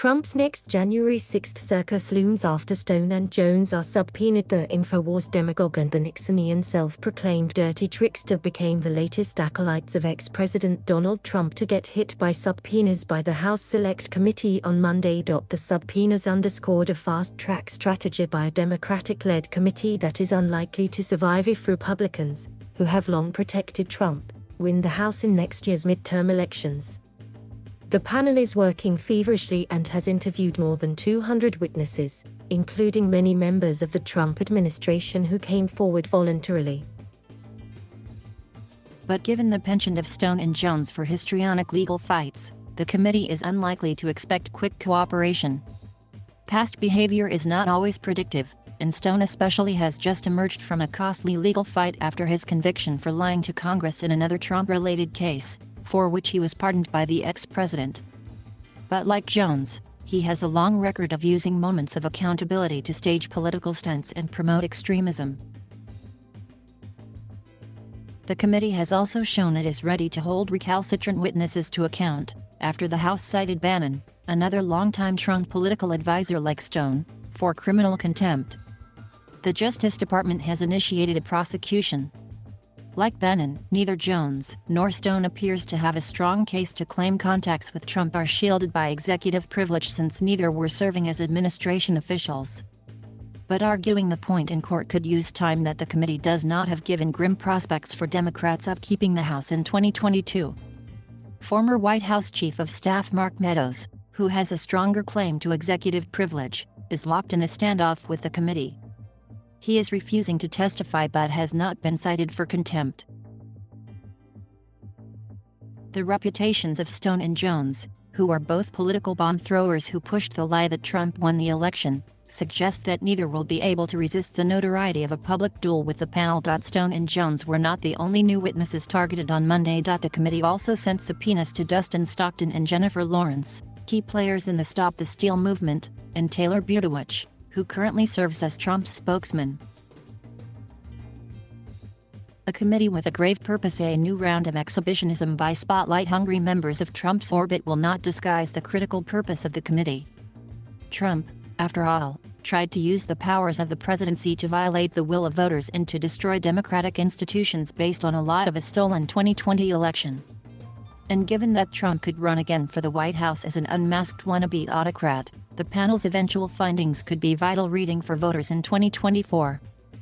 Trump's next January 6th circus looms after Stone and Jones are subpoenaed. The InfoWars demagogue and the Nixonian self-proclaimed dirty trickster became the latest acolytes of ex-President Donald Trump to get hit by subpoenas by the House Select Committee on Monday. The subpoenas underscored a fast-track strategy by a Democratic-led committee that is unlikely to survive if Republicans, who have long protected Trump, win the House in next year's midterm elections. The panel is working feverishly and has interviewed more than 200 witnesses, including many members of the Trump administration who came forward voluntarily. But given the penchant of Stone and Jones for histrionic legal fights, the committee is unlikely to expect quick cooperation. Past behavior is not always predictive, and Stone especially has just emerged from a costly legal fight after his conviction for lying to Congress in another Trump-related case, for which he was pardoned by the ex-president. But like Jones, he has a long record of using moments of accountability to stage political stunts and promote extremism. The committee has also shown it is ready to hold recalcitrant witnesses to account, after the House cited Bannon, another longtime Trump political advisor like Stone, for criminal contempt. The Justice Department has initiated a prosecution. Like Bannon, neither Jones nor Stone appears to have a strong case to claim contacts with Trump are shielded by executive privilege since neither were serving as administration officials. But arguing the point in court could use time that the committee does not have, given grim prospects for Democrats of keeping the House in 2022. Former White House Chief of Staff Mark Meadows, who has a stronger claim to executive privilege, is locked in a standoff with the committee. He is refusing to testify but has not been cited for contempt. The reputations of Stone and Jones, who are both political bomb throwers who pushed the lie that Trump won the election, suggest that neither will be able to resist the notoriety of a public duel with the panel. Stone and Jones were not the only new witnesses targeted on Monday. The committee also sent subpoenas to Dustin Stockton and Jennifer Lawrence, key players in the Stop the Steal movement, and Taylor Budowich, who currently serves as Trump's spokesman. A committee with a grave purpose. A new round of exhibitionism by spotlight-hungry members of Trump's orbit will not disguise the critical purpose of the committee. Trump, after all, tried to use the powers of the presidency to violate the will of voters and to destroy democratic institutions based on a lie of a stolen 2020 election. And given that Trump could run again for the White House as an unmasked wannabe autocrat, the panel's eventual findings could be vital reading for voters in 2024.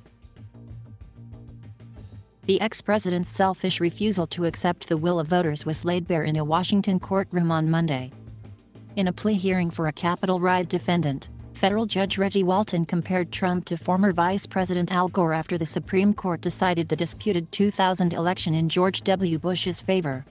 The ex-president's selfish refusal to accept the will of voters was laid bare in a Washington courtroom on Monday. In a plea hearing for a Capitol riot defendant, federal judge Reggie Walton compared Trump to former Vice President Al Gore after the Supreme Court decided the disputed 2000 election in George W. Bush's favor.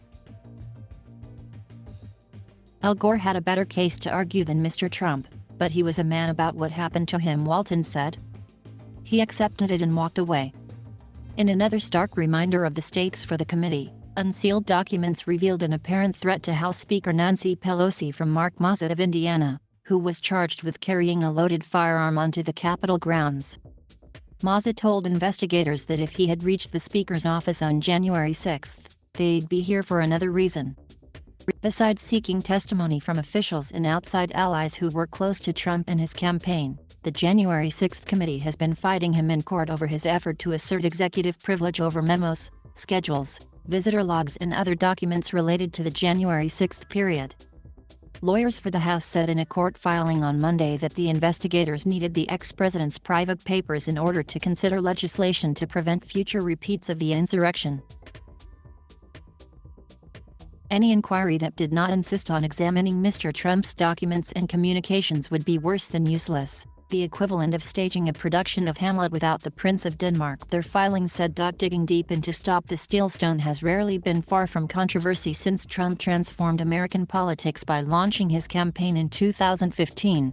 Al Gore had a better case to argue than Mr. Trump, but he was a man about what happened to him, Walton said. He accepted it and walked away. In another stark reminder of the stakes for the committee, unsealed documents revealed an apparent threat to House Speaker Nancy Pelosi from Mark Maza of Indiana, who was charged with carrying a loaded firearm onto the Capitol grounds. Maza told investigators that if he had reached the Speaker's office on January 6, they'd be here for another reason. Besides seeking testimony from officials and outside allies who were close to Trump and his campaign, the January 6 committee has been fighting him in court over his effort to assert executive privilege over memos, schedules, visitor logs and other documents related to the January 6 period. Lawyers for the House said in a court filing on Monday that the investigators needed the ex-president's private papers in order to consider legislation to prevent future repeats of the insurrection. Any inquiry that did not insist on examining Mr. Trump's documents and communications would be worse than useless, the equivalent of staging a production of Hamlet without the Prince of Denmark, their filing said. Digging deep into Stop the Steal, Stone has rarely been far from controversy since Trump transformed American politics by launching his campaign in 2015.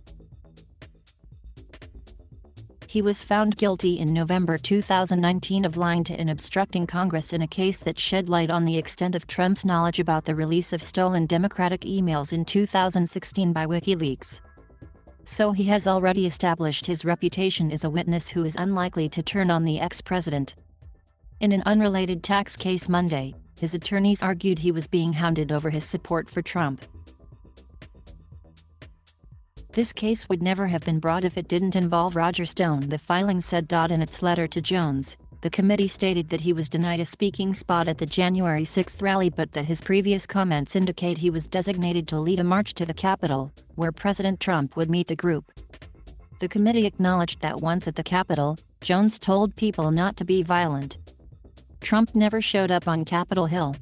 He was found guilty in November 2019 of lying to and obstructing Congress in a case that shed light on the extent of Trump's knowledge about the release of stolen Democratic emails in 2016 by WikiLeaks. So he has already established his reputation as a witness who is unlikely to turn on the ex-president. In an unrelated tax case Monday, his attorneys argued he was being hounded over his support for Trump. This case would never have been brought if it didn't involve Roger Stone, the filing said. In its letter to Jones, the committee stated that he was denied a speaking spot at the January 6 rally, but that his previous comments indicate he was designated to lead a march to the Capitol, where President Trump would meet the group. The committee acknowledged that once at the Capitol, Jones told people not to be violent. Trump never showed up on Capitol Hill.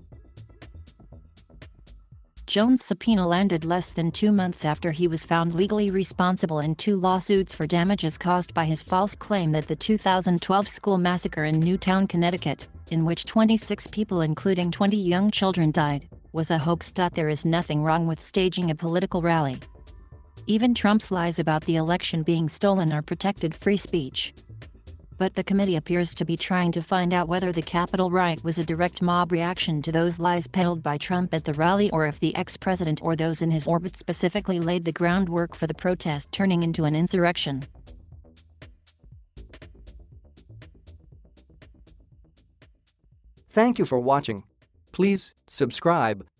Jones' subpoena landed less than 2 months after he was found legally responsible in 2 lawsuits for damages caused by his false claim that the 2012 school massacre in Newtown, Connecticut, in which 26 people including 20 young children died, was a hoax. There is nothing wrong with staging a political rally. Even Trump's lies about the election being stolen are protected free speech. But the committee appears to be trying to find out whether the Capitol riot was a direct mob reaction to those lies peddled by Trump at the rally, or if the ex-president or those in his orbit specifically laid the groundwork for the protest turning into an insurrection. Thank you for watching. Please subscribe.